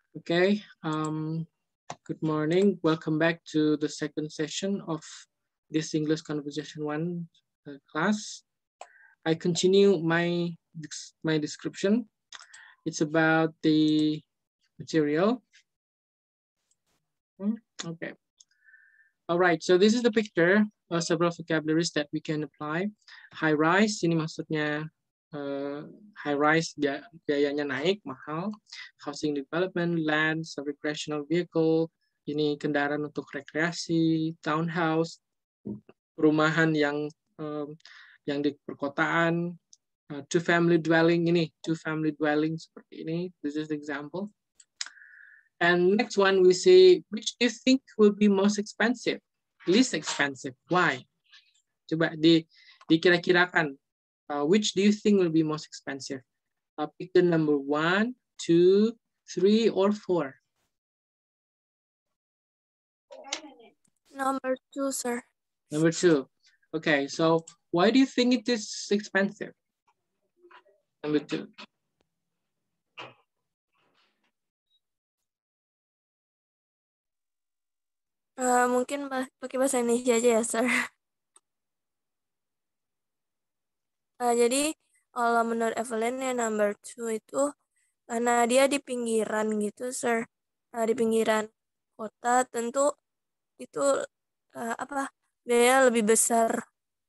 Okay, good morning. Welcome back to the second session of this English Conversation 1 class. I continue my description. It's about the material. Okay. All right, so this is the picture of several vocabularies that we can apply. High rise, ini maksudnya high rise biayanya naik, mahal. Housing development, land, recreational vehicle, ini kendaraan untuk rekreasi, townhouse, perumahan yang di perkotaan, two family dwelling ini, two family dwelling seperti ini. This is the example. And next one we see, which do you think will be most expensive? Least expensive. Why? Coba dikira-kirakan. Which do you think will be most expensive? Pick the number 1, 2, 3, or 4. Number 2, sir. Number 2. Okay, so why do you think it is expensive? Number 2. Mungkin pakai bahasa Indonesia aja ya, sir. Jadi kalau menurut Evelyn ya number 2 itu karena dia di pinggiran gitu, sir. Di pinggiran kota tentu itu biaya lebih besar.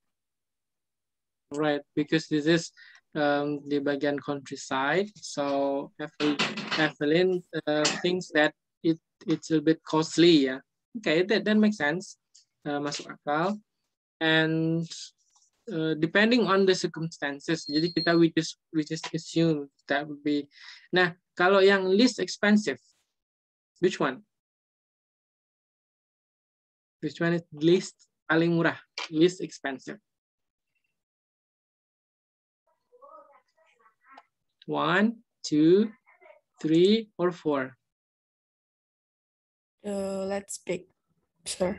Right, because this is di bagian countryside, so Evelyn thinks that it's a bit costly, yeah. Okay, that makes sense, masuk akal. And depending on the circumstances, jadi kita we just assume that would be. Nah, kalau yang least expensive, which one? Which one is least, paling murah, least expensive? 1, 2, 3, or 4? Let's pick, sir.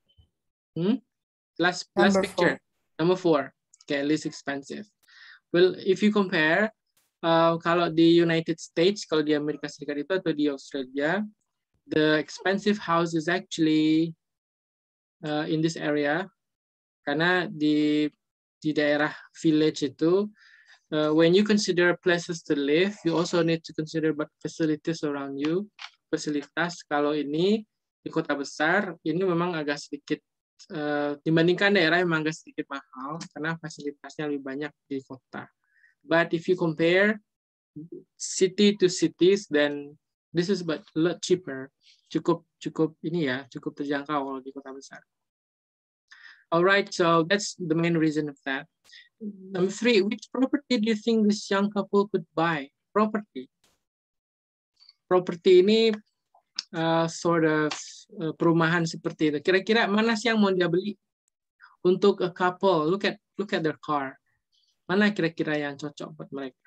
Last Number picture. 4. Number 4. Okay, least expensive. Well, if you compare, kalau di United States, kalau di Amerika Serikat itu atau di Australia, the expensive house is actually in this area. Karena di daerah village itu, when you consider places to live, you also need to consider facilities around you. Fasilitas kalau ini di kota besar, ini memang agak sedikit dibandingkan daerah memang agak sedikit mahal karena fasilitasnya lebih banyak di kota. But if you compare city to cities, then this is a lot cheaper. Cukup ini ya, cukup terjangkau kalau di kota besar. Alright, so that's the main reason of that. Number 3, which property do you think this young couple could buy? Property. Property ini sort of perumahan seperti itu. Kira-kira mana sih yang mau dia beli? Untuk a couple, look at their car. Mana kira-kira yang cocok buat mereka?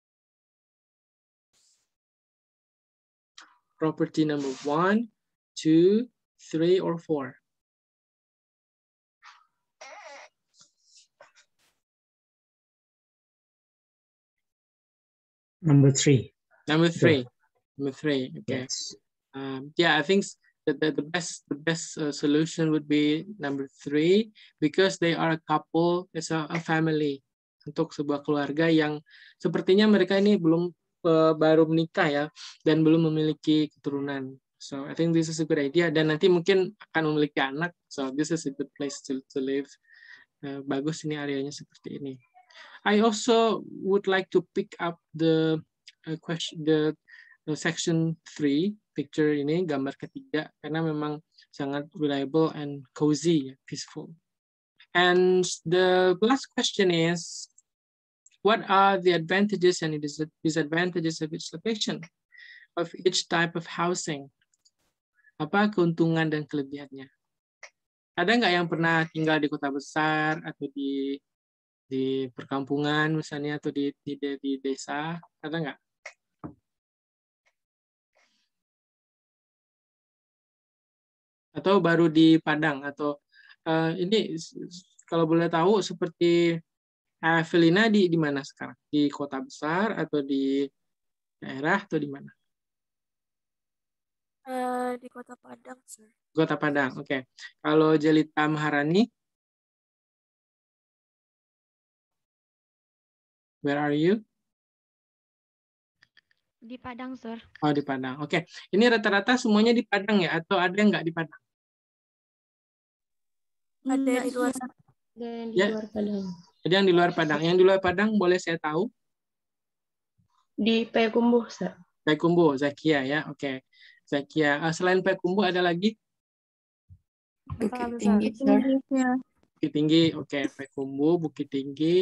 Property number 1, 2, 3, or 4? Number 3. Number 3. Number 3. Okay. Yes. Yeah, I think the best solution would be number 3 because they are a couple, it's a family, untuk sebuah keluarga yang sepertinya mereka ini belum baru menikah ya dan belum memiliki keturunan. So I think this is a good idea dan nanti mungkin akan memiliki anak. So this is a good place to live. Bagus ini areanya seperti ini. I also would like to pick up the section 3 picture ini, gambar ketiga, karena memang sangat reliable and cozy, peaceful. And the last question is, what are the advantages and disadvantages of each location, of each type of housing? Apa keuntungan dan kelebihannya? Ada nggak yang pernah tinggal di kota besar atau di perkampungan misalnya atau di desa? Ada nggak? Atau baru di Padang atau ini kalau boleh tahu seperti Evelina di mana sekarang? Di kota besar atau di daerah atau di mana? Di Kota Padang, sir. Kota Padang, oke. Kalau Jelita Maharani, where are you? Di Padang, sir. Oh, di Padang. Oke. Ini rata-rata semuanya di Padang ya? Atau ada yang nggak di Padang? Ada yang di luar. Ada yang di Ya. luar Padang. Ada yang di luar Padang. Yang di luar Padang boleh saya tahu? Di Payakumbuh, sir. Payakumbuh, Zakia ya. Oke. Zakia. Selain Payakumbuh ada lagi? Bukit Tinggi, sir. Bukit Tinggi. Oke. Payakumbuh, Bukit Tinggi.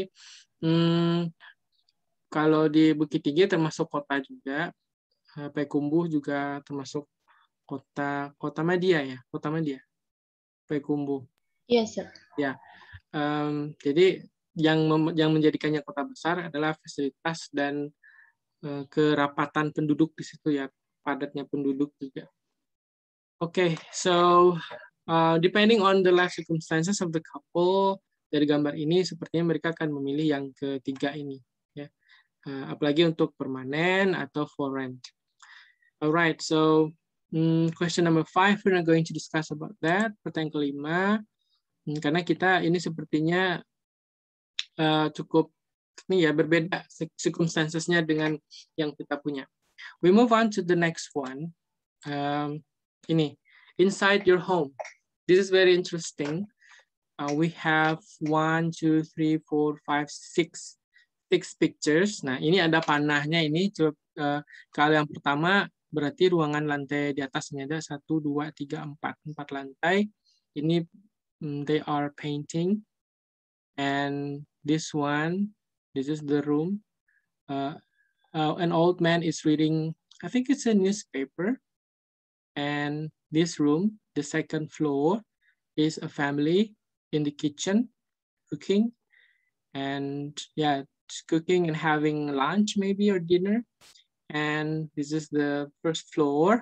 Kalau di Bukit Tinggi termasuk kota juga. Payakumbuh juga termasuk kota Madia ya. Kota Madia. Payakumbuh. Iya, sir. Ya. Jadi yang menjadikannya kota besar adalah fasilitas dan kerapatan penduduk di situ ya, padatnya penduduk juga. Okay, so depending on the life circumstances of the couple, dari gambar ini sepertinya mereka akan memilih yang ketiga ini, ya. Apalagi untuk permanen atau for rent. Alright, so question number 5, we're not going to discuss about that. Pertanyaan kelima, karena kita ini sepertinya cukup ini ya berbeda circumstancesnya dengan yang kita punya. We move on to the next one. Ini inside your home. This is very interesting. We have 1, 2, 3, 4, 5, 6 pictures. Nah, ini ada panahnya ini. Kalau yang pertama berarti ruangan lantai di atasnya ada 1, 2, 3, 4 lantai. Ini they are painting. And this one, this is the room. An old man is reading, I think it's a newspaper. And this room, the second floor, is a family in the kitchen cooking. And yeah, cooking and having lunch maybe or dinner. And this is the first floor.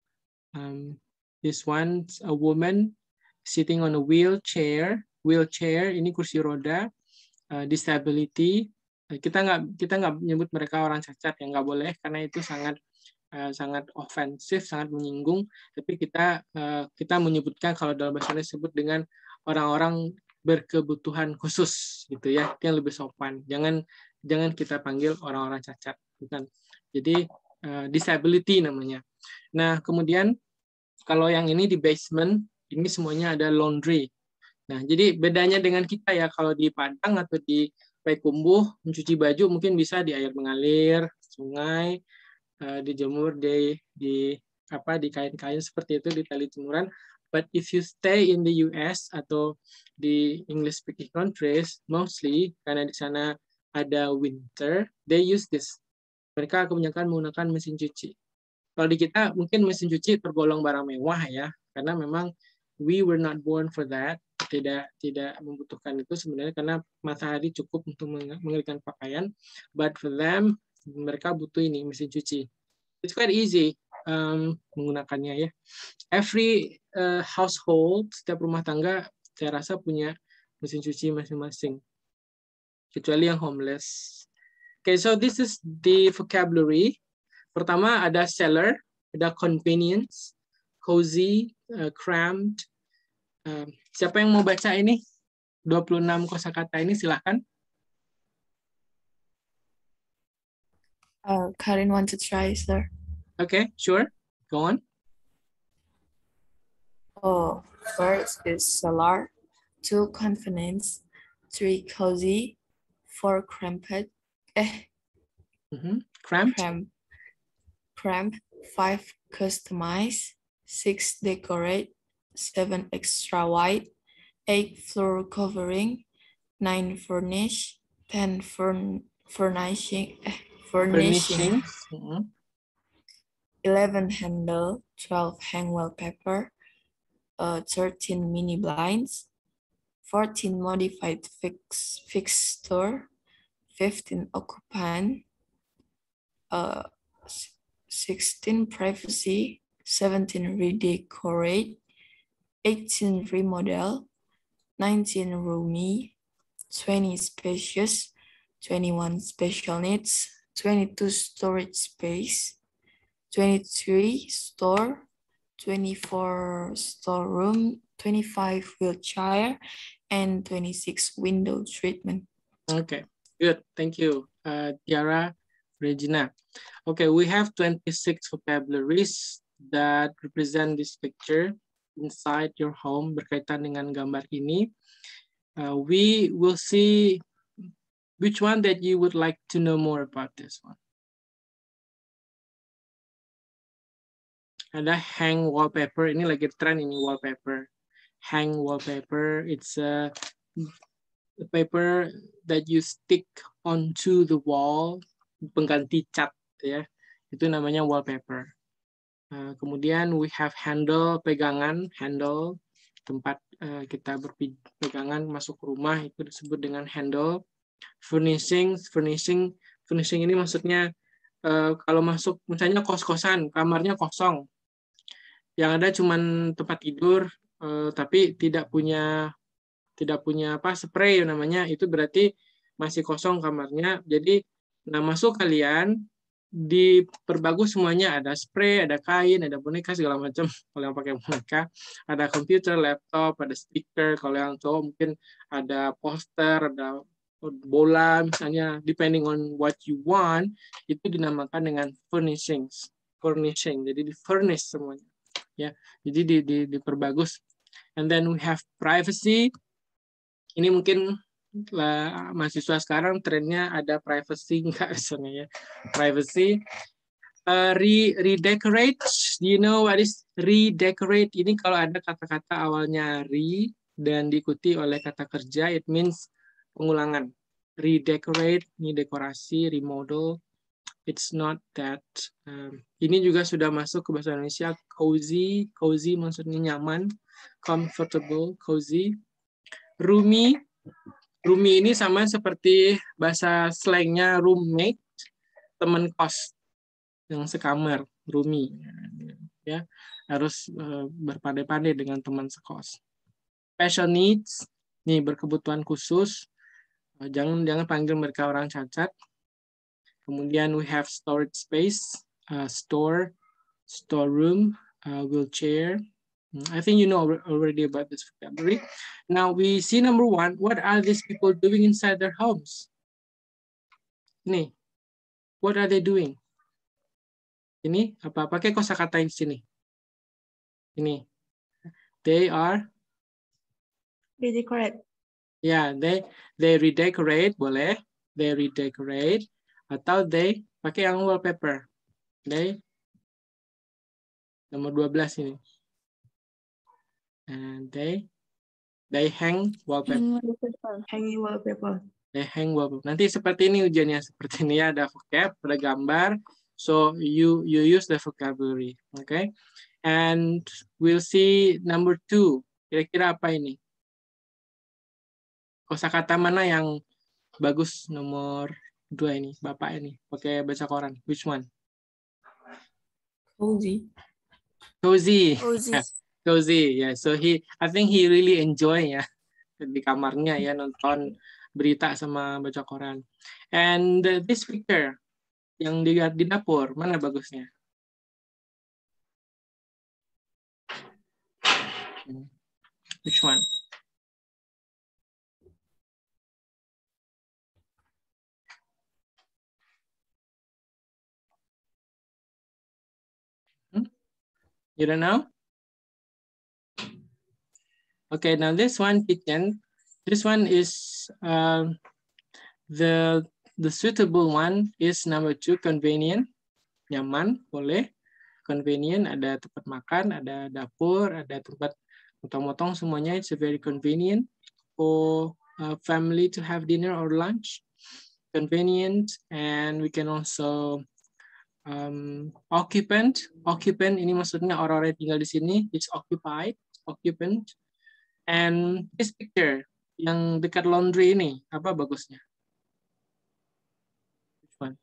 This one's a woman sitting on a wheelchair. Wheelchair, ini kursi roda. Disability, kita nggak menyebut mereka orang cacat, yang nggak boleh karena itu sangat ofensif, sangat menyinggung. Tapi kita menyebutkan kalau dalam bahasa Indonesia disebut dengan orang-orang berkebutuhan khusus gitu ya, itu yang lebih sopan. Jangan kita panggil orang-orang cacat, bukan. Jadi disability namanya. Nah kemudian kalau yang ini di basement, ini semuanya ada laundry. Nah, jadi bedanya dengan kita ya, kalau di Padang atau di Payakumbuh, mencuci baju mungkin bisa di air mengalir, sungai, dijemur di kain-kain seperti itu, di tali jemuran. But if you stay in the US atau di English speaking countries, mostly karena di sana ada winter, they use this. Mereka kebanyakan menggunakan mesin cuci. Kalau di kita mungkin mesin cuci tergolong barang mewah ya, karena memang we were not born for that. Tidak membutuhkan itu sebenarnya karena matahari cukup untuk mengeringkan pakaian. But for them, mereka butuh ini mesin cuci. It's quite easy menggunakannya ya. Every household, setiap rumah tangga saya rasa punya mesin cuci masing-masing. Kecuali yang homeless. Okay, so this is the vocabulary. Pertama ada cellar, ada convenience, cozy, cramped. Siapa yang mau baca ini? 26 kosakata ini silahkan. Karin want to try, sir. Okay, sure. Go on. First is cellar, 2 convenience, 3 cozy, 4 cramped. Cramp, 5 customize, 6 decorate, 7 extra wide, 8 floor covering, 9 furnish, 10 furnishing, 11 handle, 12 hang wallpaper, 13 mini blinds, 14 modified fixture, 15 occupant, 16 privacy, 17 redecorate, 18 remodel, 19 roomy, 20 spacious, 21 special needs, 22 storage space, 23 store, 24 storeroom, 25 wheelchair, and 26 window treatment. Okay, good. Thank you, Tiara, Regina. Okay, we have 26 vocabularies that represent this picture inside your home berkaitan dengan gambar ini. We will see which one that you would like to know more about this one. Ada hang wallpaper, ini lagi tren ini wallpaper. Hang wallpaper, it's a paper that you stick onto the wall, pengganti cat ya. Itu namanya wallpaper. Kemudian we have handle, pegangan, handle, tempat kita berpegangan masuk rumah itu disebut dengan handle. Furnishing ini maksudnya kalau masuk misalnya kos-kosan, kamarnya kosong. Yang ada cuman tempat tidur tapi tidak punya spray namanya, itu berarti masih kosong kamarnya. Jadi masuk kalian diperbagus semuanya, ada spray, ada kain, ada boneka segala macam kalau yang pakai boneka, ada komputer, laptop, ada speaker, kalau yang cowok mungkin ada poster, ada bola misalnya, depending on what you want, itu dinamakan dengan furnishing. Jadi di furnish semuanya ya, jadi diperbagus. And then we have privacy. Ini mungkin mahasiswa sekarang trennya ada privacy enggak misalnya ya. Privacy. Redecorate. Do you know what is redecorate? Ini kalau ada kata-kata awalnya re dan diikuti oleh kata kerja, it means pengulangan. Redecorate, ini dekorasi, remodel. It's not that. Ini juga sudah masuk ke bahasa Indonesia. Cozy. Cozy maksudnya nyaman. Comfortable, cozy. Roomy. Roomy ini sama seperti bahasa slangnya roommate, teman kos yang sekamar. Roomy. Ya, harus berpandai-pandai dengan teman sekos. Special needs. Nih, berkebutuhan khusus. Jangan panggil mereka orang cacat. Kemudian we have storage space, storeroom, wheelchair. I think you know already about this vocabulary. Now we see number one, what are these people doing inside their homes? Ini, what are they doing? Ini apa? Pakai kosakata di sini. Ini, they are Redecorate. Yeah, they redecorate, boleh. They redecorate. Atau they pakai yang wallpaper. They nomor 12 ini. And they hang wallpaper. Hanging wallpaper. They hang wallpaper. Nanti seperti ini ujiannya, seperti ini ada vocab, ada gambar. So you use the vocabulary, okay? And we'll see number 2. Kira-kira apa ini? Kosakata mana yang bagus nomor 2 ini? Bapak ini pakai baca koran. Which one? Cozy. Cozy. Cozy. Cozy. Yeah. So I think he really enjoy ya di kamarnya ya nonton berita sama baca koran. And this picture yang di dapur mana bagusnya? Which one? You don't know? Okay, now this one kitchen. This one is the suitable one is number 2, convenient. Nyaman, boleh. Convenient, ada tempat makan, ada dapur, ada tempat motong-motong semuanya. It's very convenient for family to have dinner or lunch. Convenient, and we can also occupant ini maksudnya orang-orang yang tinggal di sini. It's occupied, occupant. And this picture yang dekat laundry ini apa bagusnya? Which one?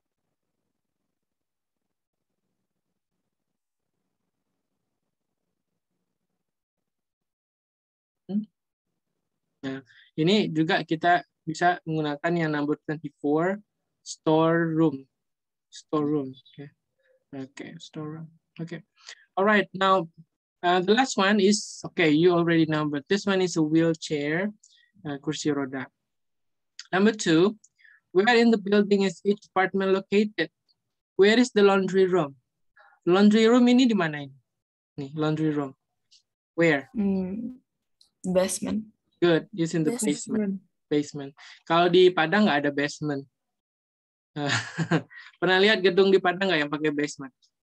Nah, ini juga kita bisa menggunakan yang number 24, storeroom. Storeroom, okay. Okay, storeroom. Okay. All right. Now, the last one is, okay, you already know, but this one is a wheelchair, kursi roda. Number 2, where in the building is each apartment located? Where is the laundry room? Laundry room ini di mana ini? Nih, laundry room. Where? Basement. Good, it's in the basement. Basement. Kalau di Padang nggak ada basement. Pernah lihat gedung di Padang nggak yang pakai basement?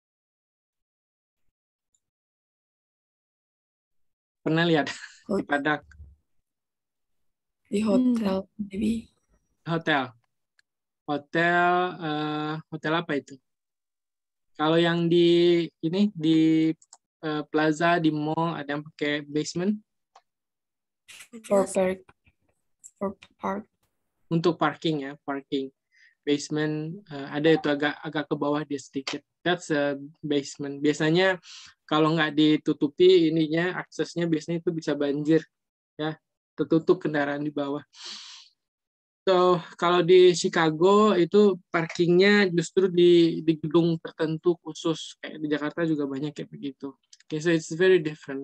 Pernah lihat di Padang? Di hotel, maybe. Hotel. Hotel apa itu? Kalau yang di ini di plaza, di mall ada yang pakai basement? For park. Untuk parking ya, parking. Basement ada itu agak ke bawah dia sedikit. That's a basement. Biasanya kalau nggak ditutupi ininya, aksesnya biasanya itu bisa banjir ya, tertutup kendaraan di bawah. So kalau di Chicago itu parkingnya justru di gedung tertentu khusus, kayak di Jakarta juga banyak kayak begitu. Okay, so it's very different.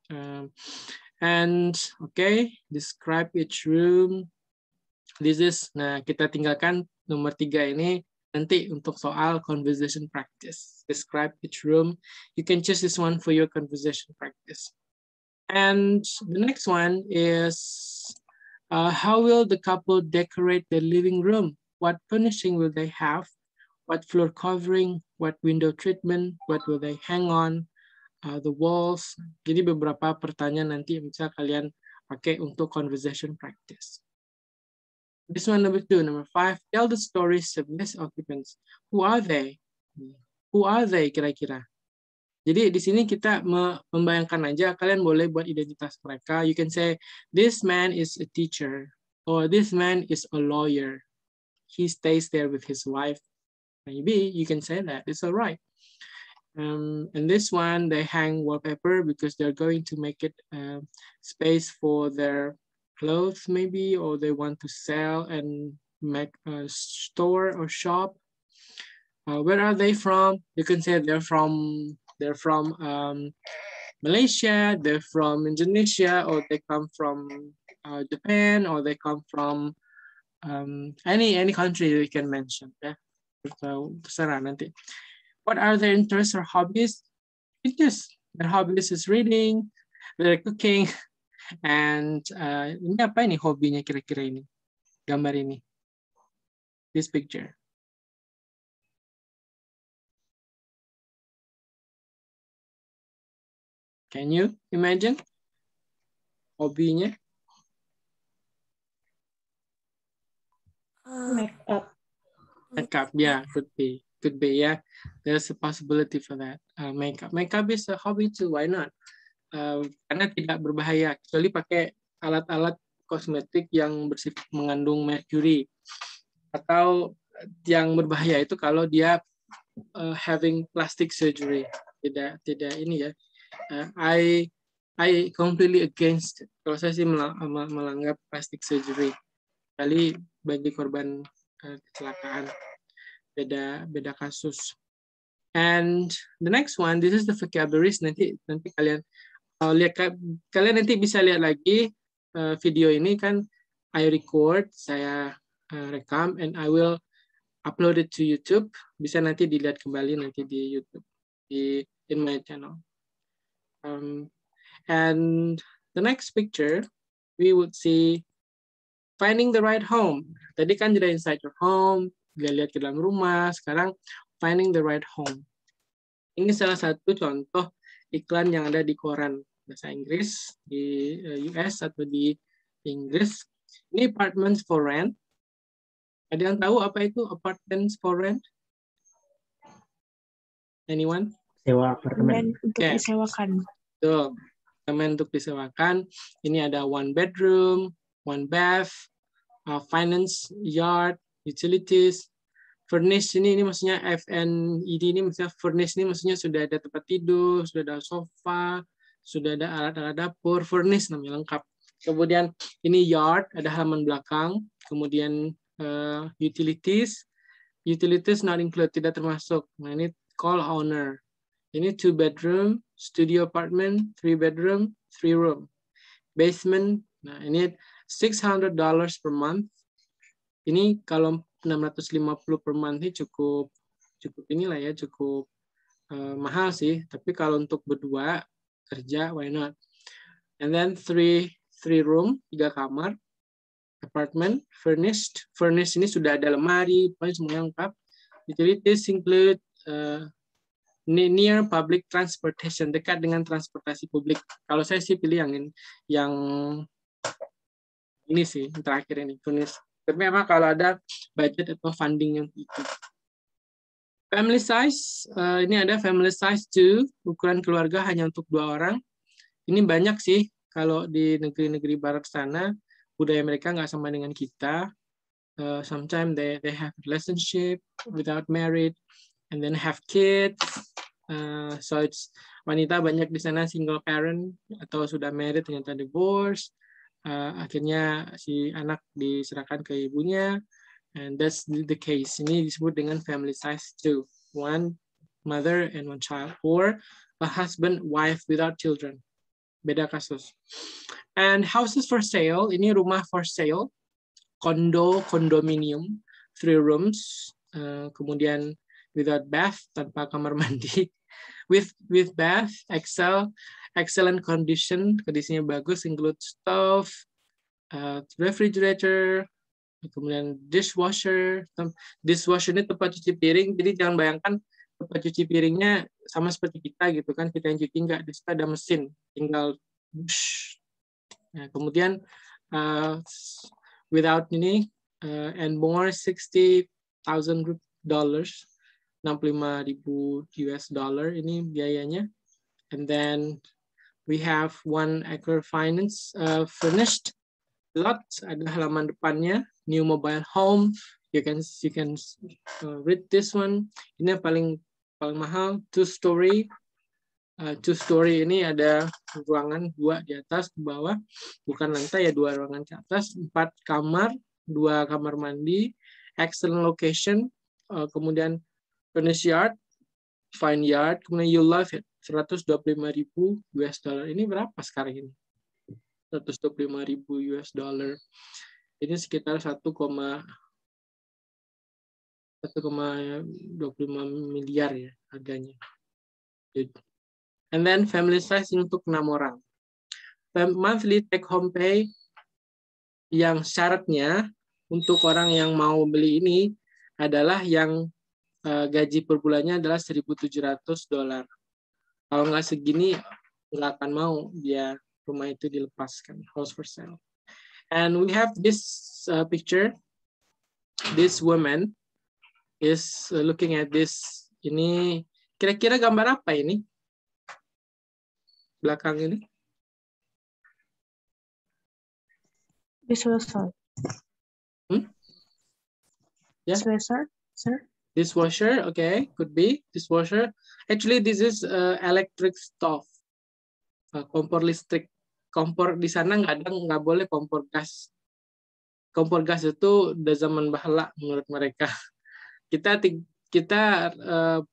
And okay, describe each room. This is, nah kita tinggalkan nomor 3 ini nanti untuk soal conversation practice. Describe each room. You can choose this one for your conversation practice. And the next one is, how will the couple decorate the living room? What furnishing will they have? What floor covering? What window treatment? What will they hang on? The walls. Jadi beberapa pertanyaan nanti yang bisa kalian pakai untuk conversation practice. This one number 2, number 5. Tell the stories of these occupants. Who are they? Who are they kira-kira? Jadi di sini kita membayangkan aja, kalian boleh buat identitas mereka. You can say, this man is a teacher, or this man is a lawyer. He stays there with his wife. Maybe you can say that, it's all right. And this one, they hang wallpaper because they're going to make it space for their clothes maybe, or they want to sell and make a store or shop. Where are they from? You can say they're from Malaysia, they're from Indonesia, or they come from Japan, or they come from any country you can mention. Yeah, so terserah nanti. What are their interests or hobbies? Their hobbies is reading, they're cooking, and ini apa ini hobinya kira-kira ini? Gambar ini. This picture. Can you imagine? Hobinya? Makeup. Makeup, yeah, could be, yeah. There's a possibility for that. Makeup is a hobby too. Why not? Karena tidak berbahaya, kecuali pakai alat-alat kosmetik yang bersifat mengandung merkuri. Atau yang berbahaya itu kalau dia having plastic surgery. Tidak ini ya. I completely against it. Kalau saya sih melanggar plastic surgery. Kali bagi korban kecelakaan, beda kasus. And the next one, this is the vocabularies. Nanti kalian lihat, kalian nanti bisa lihat lagi video ini kan. I record, saya rekam, and I will upload it to YouTube. Bisa nanti dilihat kembali nanti di YouTube, in my channel. And the next picture, we would see finding the right home. Tadi kan sudah inside your home, lihat ke dalam rumah. Sekarang finding the right home. Ini salah satu contoh iklan yang ada di koran bahasa Inggris di US atau di Inggris. Ini apartments for rent. Ada yang tahu apa itu apartments for rent? Anyone? Sewa apartemen. Untuk Okay. disewakan. Tuh, apartemen untuk disewakan. Ini ada 1 bedroom, 1 bath, finance, yard, utilities. Furnish ini maksudnya FNED ini maksudnya furnish ini maksudnya sudah ada tempat tidur, sudah ada sofa, sudah ada alat-alat dapur. Furnish namanya, lengkap. Kemudian ini yard, ada halaman belakang. Kemudian utilities not include, tidak termasuk. Nah ini call owner. Ini 2 bedroom, studio apartment, 3 bedroom, 3 room. Basement, nah ini $600 per month. Ini kalau 650 per month ini cukup inilah ya, cukup mahal sih. Tapi kalau untuk berdua kerja, why not? And then 3 room, 3 kamar, apartment, furnished. Furnished ini sudah ada lemari, pokoknya semuanya lengkap. Utilities include near public transportation, dekat dengan transportasi publik. Kalau saya sih pilih yang ini sih, yang terakhir ini, furnished. Tapi memang kalau ada budget atau funding yang itu. Family size, ini ada family size 2, ukuran keluarga hanya untuk 2 orang. Ini banyak sih, kalau di negeri-negeri barat sana, budaya mereka nggak sama dengan kita. Sometimes they have relationship without married, and then have kids. So it's wanita banyak di sana single parent, atau sudah married ternyata divorce. Akhirnya si anak diserahkan ke ibunya. And that's the case. Ini disebut dengan family size 2. 1 mother and 1 child. Or a husband, wife without children. Beda kasus. And houses for sale. Ini rumah for sale. Condominium. 3 rooms. Kemudian without bath, tanpa kamar mandi. With bath, excellent condition. Kondisinya bagus, include stove, refrigerator, kemudian dishwasher. Dishwasher ini tempat cuci piring, jadi jangan bayangkan tempat cuci piringnya sama seperti kita gitu kan, kita yang cuci enggak, di situ ada mesin, tinggal nah, kemudian without ini and more $60,000, $65,000 ini biayanya. And then we have 1 acre finance furnished lot, ada halaman depannya, new mobile home. You can read this one. Ini yang paling mahal, 2 story. 2 story ini ada ruangan 2 di atas, di bawah, bukan lantai ya, 2 ruangan ke atas, 4 kamar, 2 kamar mandi, excellent location, kemudian furnished yard, fine yard, kemudian you love it, $125,000. Ini berapa sekarang ini? $125,000. Ini sekitar 1,25 miliar ya harganya. And then family size untuk 6 orang. Monthly take home pay yang syaratnya untuk orang yang mau beli ini adalah yang gaji per bulannya adalah $1,700. Kalau nggak segini nggak akan mau dia rumah itu dilepaskan, house for sale. And we have this picture. This woman is looking at this. Ini kira-kira gambar apa ini? Belakang ini? Dishwasher. Yeah. Dishwasher, sir. Dishwasher, okay, could be dishwasher. Actually, this is electric stove, kompor listrik. Kompor di sana nggak boleh kompor gas. Kompor gas itu udah zaman bahala menurut mereka. Kita 50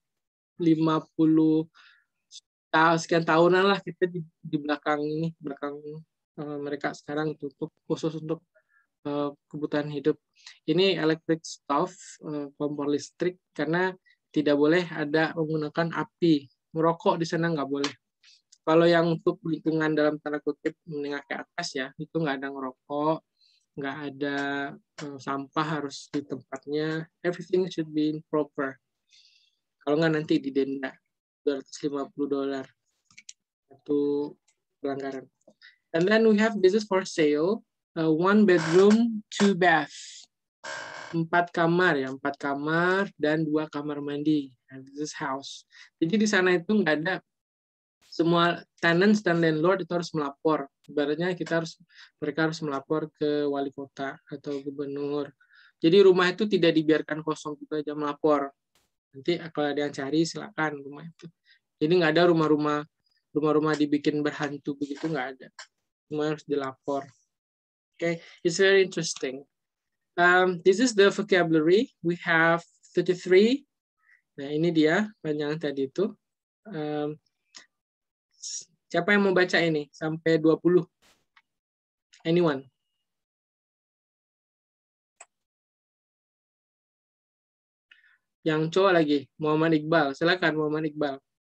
sekian tahunan lah kita di belakang ini, belakang mereka sekarang untuk khusus untuk kebutuhan hidup. Ini electric stove, kompor listrik, karena tidak boleh ada menggunakan api. Merokok di sana nggak boleh. Kalau yang untuk lingkungan dalam tanda kutip menengah ke atas ya, itu nggak ada ngerokok, nggak ada sampah harus di tempatnya. Everything should be proper. Kalau nggak nanti didenda $250. Itu pelanggaran. And then we have this is for sale. 1 bedroom, 2 bath. 4 kamar ya, 4 kamar dan 2 kamar mandi. And this is house. Jadi di sana itu nggak ada, semua tenants dan landlord itu harus melapor. Ibaratnya mereka harus melapor ke wali kota atau gubernur. Jadi rumah itu tidak dibiarkan kosong, gitu aja melapor. Nanti kalau ada yang cari silakan rumah itu. Jadi nggak ada rumah-rumah dibikin berhantu begitu, nggak ada. Semua harus dilapor. Okay, it's very interesting. This is the vocabulary. We have 33. Nah, ini dia panjangan tadi itu. Siapa yang mau baca ini sampai 20? Anyone? Yang cowok lagi, Muhammad Iqbal. Silakan Muhammad Iqbal.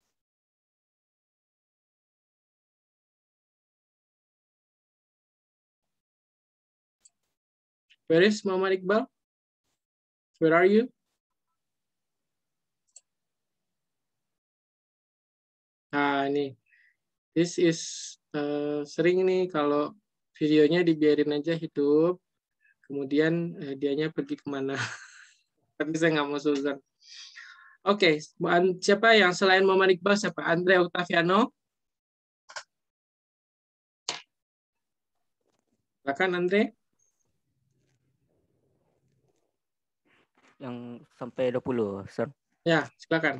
Where is Muhammad Iqbal? Where are you? Nah, ini. This is sering nih kalau videonya dibiarin aja hidup, kemudian dianya pergi kemana. Tapi saya nggak mau suzon. Oke, siapa yang selain Muhammad Iqbal? Siapa? Andre Octaviano? Silakan Andre. Yang sampai 20, sir. Ya, silakan.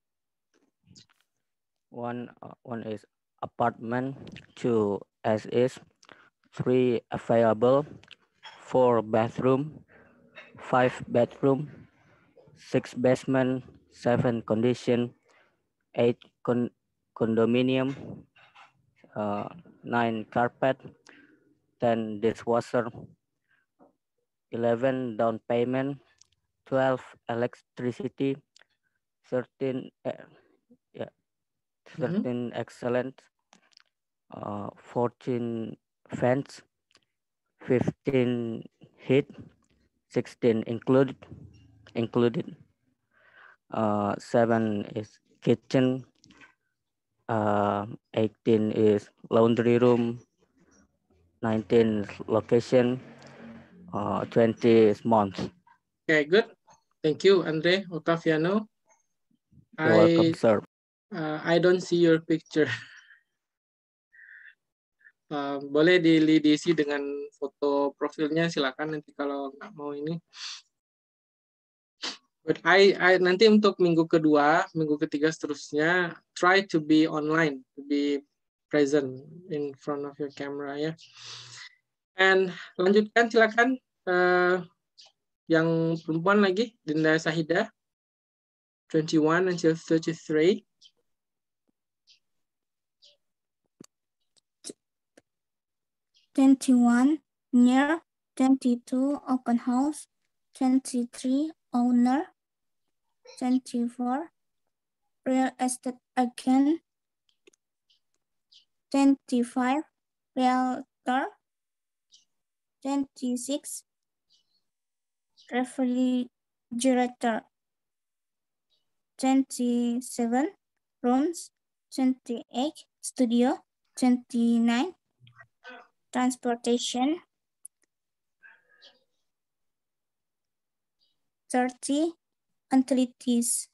One is apartment, 2 as is, 3 available, 4 bathroom, 5 bedroom, 6 basement, 7 condition, 8 condominium, 9 carpet, 10 dishwasher, 11 down payment, 12 electricity, 13 13 excellent, 14 fence, 15 heat, 16 included, 7 is kitchen, 18 is laundry room, 19 is location, 20 is month. Okay, good. Thank you, Andre Octaviano. You're welcome, sir. I don't see your picture. Boleh diisi dengan foto profilnya, silakan nanti kalau nggak mau ini. But I nanti untuk minggu kedua, minggu ketiga seterusnya, try to be online, to be present in front of your camera ya. And lanjutkan silakan yang perempuan lagi, Dinda Sahida, 21 until 33. 21 near, 22 open house, 23 owner, 24 real estate agent, 25 realtor, 26 refrigerator, 27 rooms, 28 studio, 29 transportation, 30 utilities.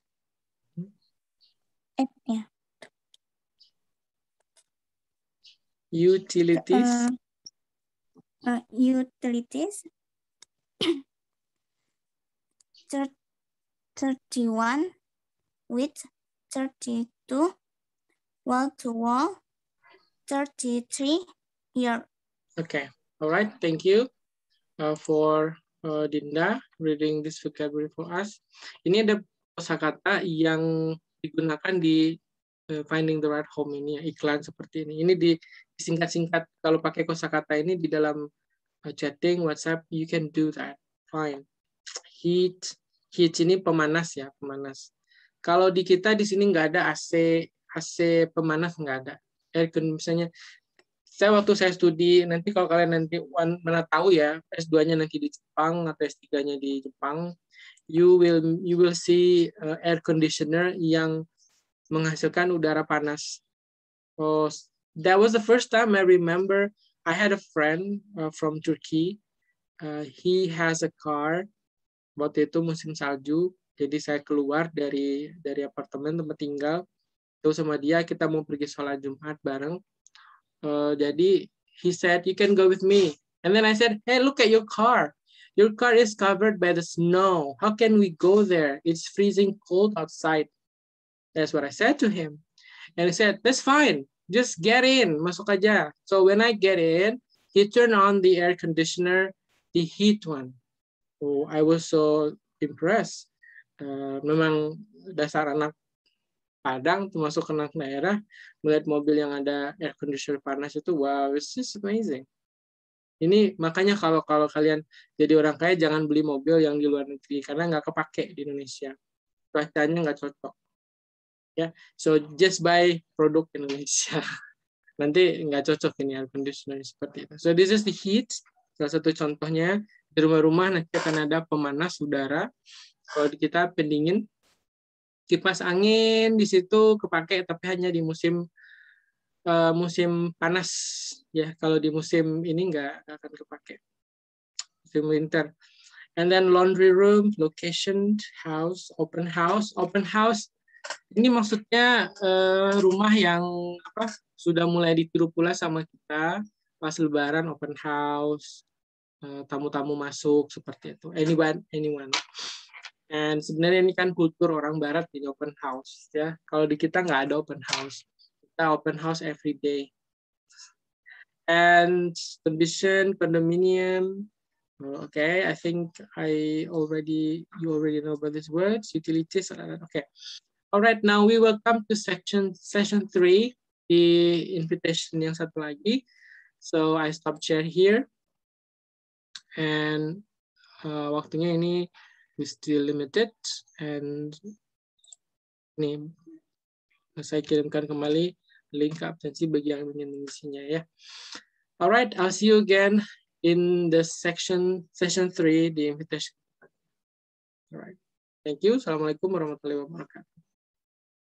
Utilities. Utilities. 31 width, 32 wall to wall, 33 year. Okay, all right. Thank you for Dinda reading this vocabulary for us. Ini ada kosakata yang digunakan di Finding the Right Home ini ya, iklan seperti ini. Ini disingkat-singkat. Kalau pakai kosakata ini di dalam chatting WhatsApp, you can do that. Fine. Heat ini pemanas ya, pemanas. Kalau di kita di sini nggak ada AC pemanas, nggak ada. Misalnya saya waktu saya studi, nanti kalau kalian nanti mana tahu ya, S2-nya nanti di Jepang atau S3-nya di Jepang, you will see air conditioner yang menghasilkan udara panas. Oh, that was the first time I remember. I had a friend from Turkey. He has a car. Waktu itu musim salju, jadi saya keluar dari apartemen tempat tinggal. Terus sama dia kita mau pergi sholat Jumat bareng. Jadi he said, you can go with me. And then I said, hey, look at your car. Your car is covered by the snow. How can we go there? It's freezing cold outside. That's what I said to him. And he said, that's fine. Just get in. Masuk aja. So when I get in, he turned on the air conditioner, the heat one. Oh, I was so impressed. Memang dasar anak Padang, termasuk anak daerah, melihat mobil yang ada air conditioner panas itu, wow, it's just amazing. Ini makanya kalau kalian jadi orang kaya, jangan beli mobil yang di luar negeri, karena nggak kepake di Indonesia. Cuacanya nggak cocok. Ya, so just buy produk Indonesia. Nanti nggak cocok ini air conditioner seperti itu. So this is the heat. Salah satu contohnya, di rumah-rumah nanti akan ada pemanas udara. Kalau di kita pendingin, kipas angin di situ kepake tapi hanya di musim panas ya. Kalau di musim ini nggak akan kepake, musim winter. And then laundry room, location, house, open house. Open house ini maksudnya rumah yang sudah mulai ditiru pula sama kita pas Lebaran, open house, tamu-tamu masuk seperti itu. Anyone. And sebenarnya ini kan kultur orang Barat di open house ya. Kalau di kita nggak ada open house. Kita open house every day. And condition, condominium. Okay, I think you already know about these words. Utilities. Okay. All right, now we will come to session 3, the invitation yang satu lagi. So I stop share here. And waktunya ini is still limited, and ini saya kirimkan kembali link ke absensi bagi yang ingin mengisinya ya. Alright, I'll see you again in the session 3, the invitation. Alright, thank you. Assalamualaikum warahmatullahi wabarakatuh.